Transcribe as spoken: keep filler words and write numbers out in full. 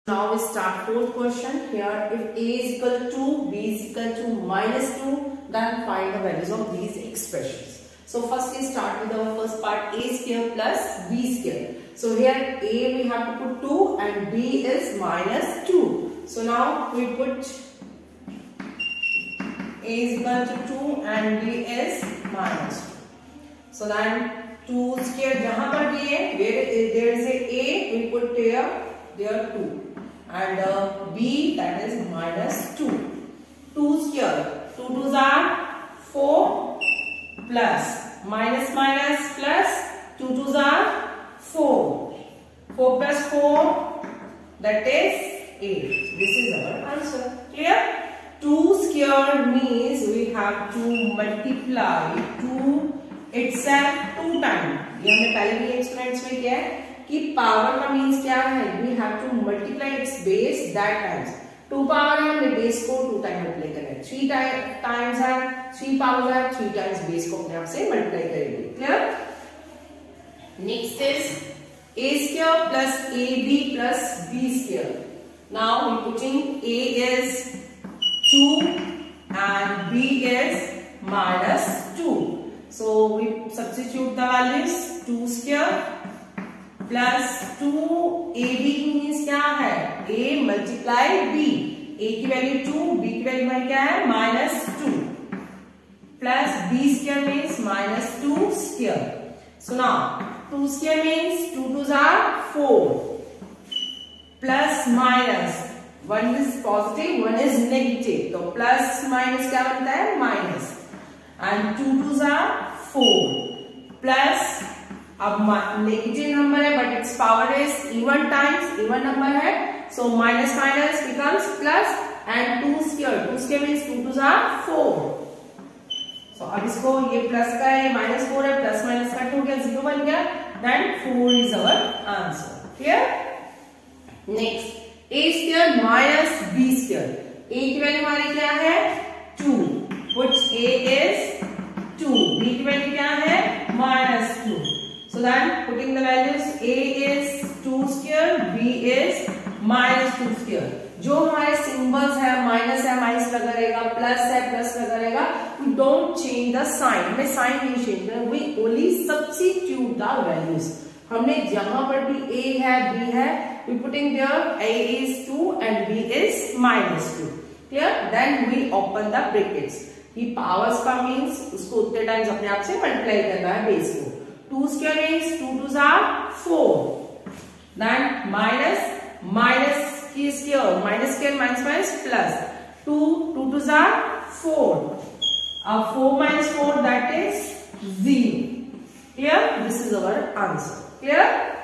Now we start fourth question. Here, if a is equal to, b is equal to minus two, then find the values of these expressions. So first we start with our first part, a square plus b square. So here a we have to put two and b is minus two. So now we put a is equal to two and b is minus two. So then two square jahan par b hai, where there is a a, we put here, there two. And uh, b, that is minus two. two square, two twos are four, plus minus minus plus two twos are four. four plus four, that is eight. This is our answer. Clear? two square means we have to multiply two itself two times. ये हमने पहले भी experiments में किया है कि power का means क्या है, we have to multiply its base that times. Two power है, हमने बेस को टू टाइम मल्टीप्लाई करना है. थ्री टाइम्स है, थ्री पावर है, थ्री टाइम्स बेस को अपने आप से मल्टीप्लाई करेंगे. Clear? Next is a square plus ab plus b square. Now we putting a is two and b is minus two. So we substitute the values. two square plus two A B means क्या है, a multiply b. a की value two, b की value क्या है minus two, plus b square means minus two square. So now two square means two twos are four, plus minus one is positive one is negative, तो plus minus क्या बनता है minus, and two twos are four, plus अब negative number है but its power is even times, even number है, so minus minus becomes plus, and two square, two square means two two are four. So अब इसको ये plus का है, minus four है, plus minus cut हो गया, जीरो बन गया, then four is our answer. Clear? Next A square minus B square. A की वैल्यू हमारी क्या है two, which A is two, B की वैल्यू क्या है minus two. So then putting the values, a is two square, b is minus two square. जो हमारे symbols है, माइनस है माइनस लगा रहेगा, प्लस है प्लस लगा रहेगा. We don't change the sign. हमें साइन नहीं चेंज करना, we only substitute the values. हमने जहां पर भी a है b है, we putting there a is two and b is minus two. Clear? Then we open the brackets. ये पावर्स का मीन्स उसको उतने टाइम्स अपने आप से मल्टीप्लाई करना है बेस को. two square means two twos are four. Then minus minus की square, minus square minus minus plus two, two twos are four. अब four minus four that is zero. Clear? This is our answer. Clear?